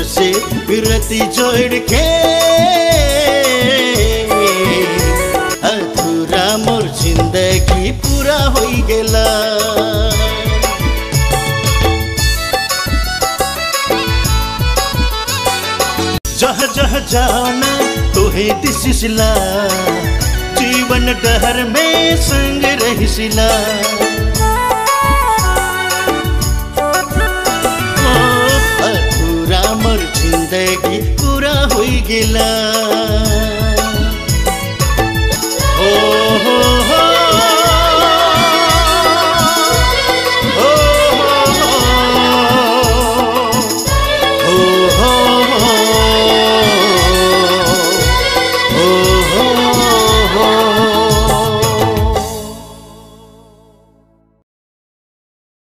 से रति जोड़ के अधूरा मोर जिंदगी पूरा हो गेला। जह जह जाना तोहे दिसिला जीवन डहर में संग रहिसिला। अधूरा मोर जिंदगी पूरा हो गेला।